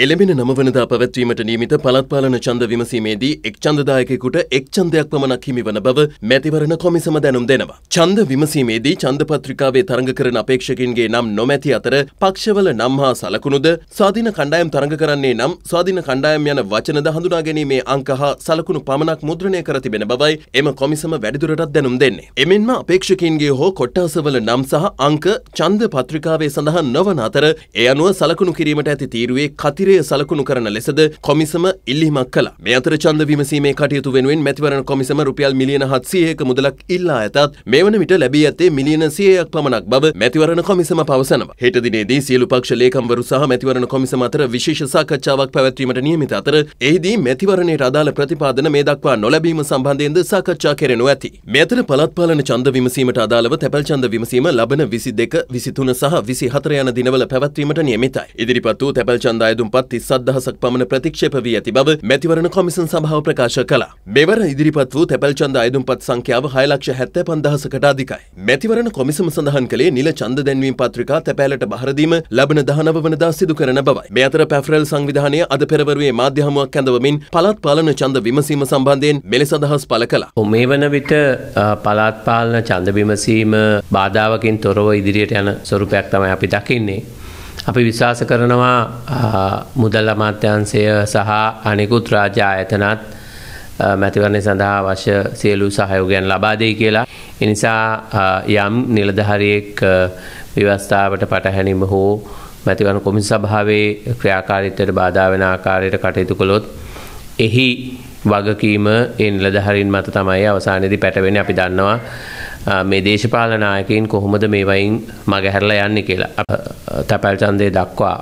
එළඹෙන 9 වෙනිදා පැවැත්වීමට නියමිත පළාත් පාලන ඡන්ද විමසීමේදී එක් ඡන්දදායකයෙකුට එක් ඡන්දයක් පමණක් හිමිවන බව මැතිවරණ කොමිසම දැනුම් දෙනවා. ඡන්ද විමසීමේදී ඡන්ද පත්‍රිකාවේ තරඟ කරන අපේක්ෂකයින්ගේ නම් නොමැති අතර පක්ෂවල නම් හා සලකුණුද ස්වාධීන කණ්ඩායම් තරඟ කරන්නේ නම් ස්වාධීන කණ්ඩායම් යන වචනද හඳුනා ගැනීමේ අංක හා සලකුණු පමණක් මුද්‍රණය කර තිබෙන බවයි එම කොමිසම වැඩිදුරටත් දැනුම් දෙන්නේ. එමෙන්ම අපේක්ෂකයින්ගේ හෝ කොට්ටාසවල නම් සහ අංක ඡන්ද පත්‍රිකාවේ සඳහන් නොවන අතර ඒ අනුව සලකුණු කිරීමට ඇති තීරුවේ සලකුණු කරන ලෙසද කොමිසම ඉල්ලීමක් කළා. මේ අතර ඡන්ද විමසීමේ කටයුතු වෙනුවෙන් මැතිවරණ කොමිසම රුපියල් මිලියන 700ක මුදලක් ඉල්ලා ඇතත් මේ වන විට ලැබී ඇත්තේ මිලියන 100ක් පමණක් බව මැතිවරණ කොමිසම පවසනවා. හෙට දිනේදී සියලු පක්ෂ ලේකම්වරු සහ මැතිවරණ කොමිසම අතර විශේෂ සාකච්ඡාවක් පැවැත්වීමට නියමිත අතර එහිදී මැතිවරණයට අදාළ ප්‍රතිපාදන මේ දක්වා නොලැබීම සම්බන්ධයෙන්ද සාකච්ඡා කෙරෙනු ඇති. මේ අතර පළාත් පාලන ඡන්ද විමසීමට අදාළව තැපැල් ඡන්ද විමසීම ලබන 22, 23 සහ 24 යන දිනවල පැවැත්වීමට නියමිතයි. ඉදිරිපත් වූ තැපැල් ඡන්ද අයදුම්පත් 37,000ක් පමණ ප්‍රතික්ෂේප වී ඇති බව මැතිවරණ කොමිසම් සභාව ප්‍රකාශ කළා. මෙවර ඉදිරිපත් වූ තැපැල් ඡන්ද අයදුම්පත් සංඛ්‍යාව 6,75,000කට අධිකයි. මැතිවරණ කොමිසම සඳහන් කළේ නිල ඡන්ද දැන්වීම පත්‍රිකා තැපෑලට බහර දීම ලබන 19 වනදා සිදු කරන බවයි. මේ අතර පැෆරල් සංවිධානය අද පෙරවරුවේ මාධ්‍ය හමුවක් ඇඳවමින් පළාත් පාලන ඡන්ද විමසීම සම්බන්ධයෙන් මෙලෙස අදහස් පළ කළා. මේ වන විට පළාත් පාලන ඡන්ද විමසීම බාධාවකින් තොරව ඉදිරියට යන ස්වරූපයක් තමයි අපි දකින්නේ. අපි විශ්වාස කරනවා මුදල් අමාත්‍යාංශය සහ අනෙකුත් රාජ්‍ය ආයතනත් මැතිවරණය සඳහා අවශ්‍ය සියලු සහයෝගයන් ලබා දෙයි කියලා. ඒ නිසා යම් නිලධාරියෙක් ව්‍යවස්ථාවට පටහැනිම හෝ මැතිවරණ කොමිසම් සභාවේ ක්‍රියාකාරීත්වයට බාධා වෙන ආකාරයට කටයුතු කළොත් එහි වගකීම ඒ නිලධාරීන් මත තමයි අවසානයේදී පැටවෙන්නේ. අපි දන්නවා මේ දේශපාලන නායකයින් කොහොමද මේ වයින් මගහැරලා යන්නේ කියලා. තැපැල් ඡන්දය දක්වා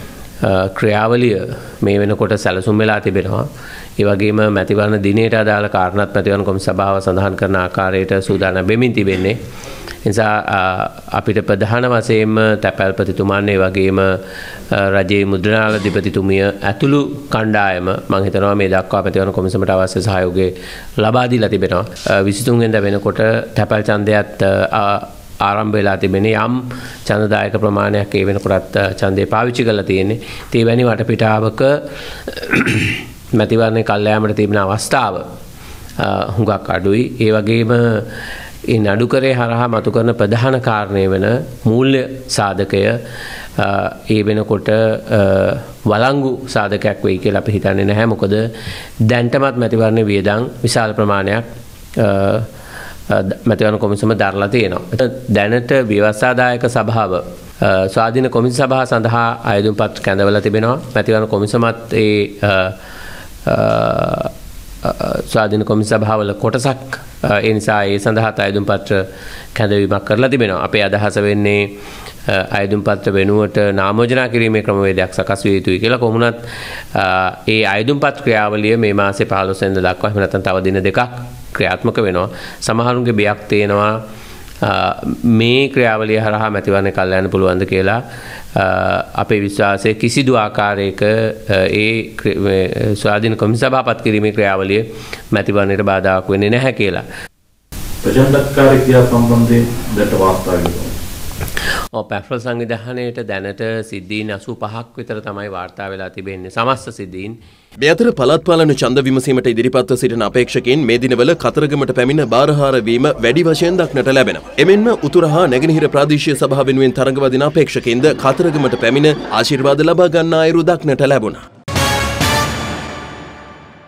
ක්‍රියාවලිය මේ වෙනකොට සැලසුම් වෙලා තිබෙනවා. ඒ වගේම මැතිවරණ දිනයට අදාළ කාරණාත් මැතිවරණ කොමිසම් සභාව සඳහන් කරන ආකාරයට සූදානම් වෙමින් තිබෙන්නේ. ඒ නිසා අපිට ප්‍රධාන වශයෙන්ම තැපැල්පතිතුමන් ඒ වගේම රජයේ මුද්‍රණාලධිපතිතුමිය ඇතුළු කණ්ඩායම මම හිතනවා මේ දක්වා මැතිවරණ කොමිසමට අවශ්‍ය සහයෝගය ලබා දීලා තිබෙනවා. 23 වෙනිදා වෙනකොට තැපැල් ඡන්දයත් ආරම්භ වෙලා තිබෙන්නේ. යම් ඡන්දදායක ප්‍රමාණයක් ඒ වෙනකොටත් ඡන්දේ පාවිච්චි කරලා තියෙන්නේ. ඒ වැනි වටපිටාවක මැතිවරණේ කල්යාමට තිබෙන අවස්ථාව හුඟක් අඩුයි. ඒ වගේම ඒ නඩුකරේ හරහා මතු කරන ප්‍රධාන කාරණය වෙන මූල්‍ය සාධකය ඒ වෙනකොට වළංගු සාධකයක් වෙයි කියලා අපි හිතන්නේ නැහැ. මොකද දැන්ටමත් මැතිවරණ වියදම් විශාල ප්‍රමාණයක් මැතිවරණ කොමිසම දරලා තියෙනවා. දැනට ව්‍යවස්ථාදායක සභාව ස්වාධීන කොමිසම් සභාව සඳහා අයදුම්පත් කැඳවලා තිබෙනවා. මැතිවරණ කොමිසමත් ඒ ස්වාධීන කොමිසම් සභාවල කොටසක් ඒ නිසා ඒ සඳහා අයදුම් පත්‍ර කැඳවීමක් කරලා තිබෙනවා. අපේ අදහස වෙන්නේ අයදුම් පත්‍ර වෙනුවට නාමෝජනා කිරීමේ ක්‍රමවේදයක් සකස් විය යුතුයි කියලා. කොහොමුණත් ඒ අයදුම් පත්‍ර ක්‍රියාවලිය මේ මාසේ 15 වෙනිදා දක්වා එහෙම නැත්නම් තව දින දෙකක් ක්‍රියාත්මක වෙනවා. සමහරුන්ගේ බියක් තියෙනවා මේ ක්‍රියාවලිය හරහා මැතිවරණය කල් යන්න පුළුවන්ද කියලා. අපේ විශ්වාසය කිසිදු ආකාරයක ඒ ස්වාධීන කොමිසම් සභාපත් කිරීමේ ක්‍රියාවලිය මැතිවරණයට බාධාක් වෙන්නේ නැහැ කියලා. ප්‍රචණ්ඩකාරී ක්‍රියා සම්බන්ධයෙන් දැට වාර්තාවකදී පැෆ්‍රල් සංවිධානයේට දැනට සිද්ධීන් 85ක් විතර තමයි වාර්තා වෙලා තිබෙන්නේ. සමස්ත සිද්ධීන්. මේ අතර පළාත් පාලන ඡන්ද විමසීමට ඉදිරිපත්ව සිටින අපේක්ෂකයින් මේ දිනවල කතරගමට පැමිණ බාරහාර වීම වැඩි වශයෙන් දක්නට ලැබෙනවා. එමෙන්ම උතුර හා නැගෙනහිර ප්‍රාදේශීය සභාව වෙනුවෙන් තරඟ වදින අපේක්ෂකයින්ද කතරගමට පැමිණ ආශිර්වාද ලබා ගන්නා අයුරු දක්නට ලැබුණා.